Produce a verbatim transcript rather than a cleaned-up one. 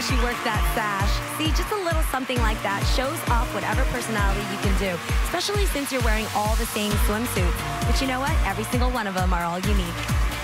she worked that sash. See, just a little something like that shows off whatever personality you can do, especially since you're wearing all the same swimsuits. But you know what? Every single one of them are all unique.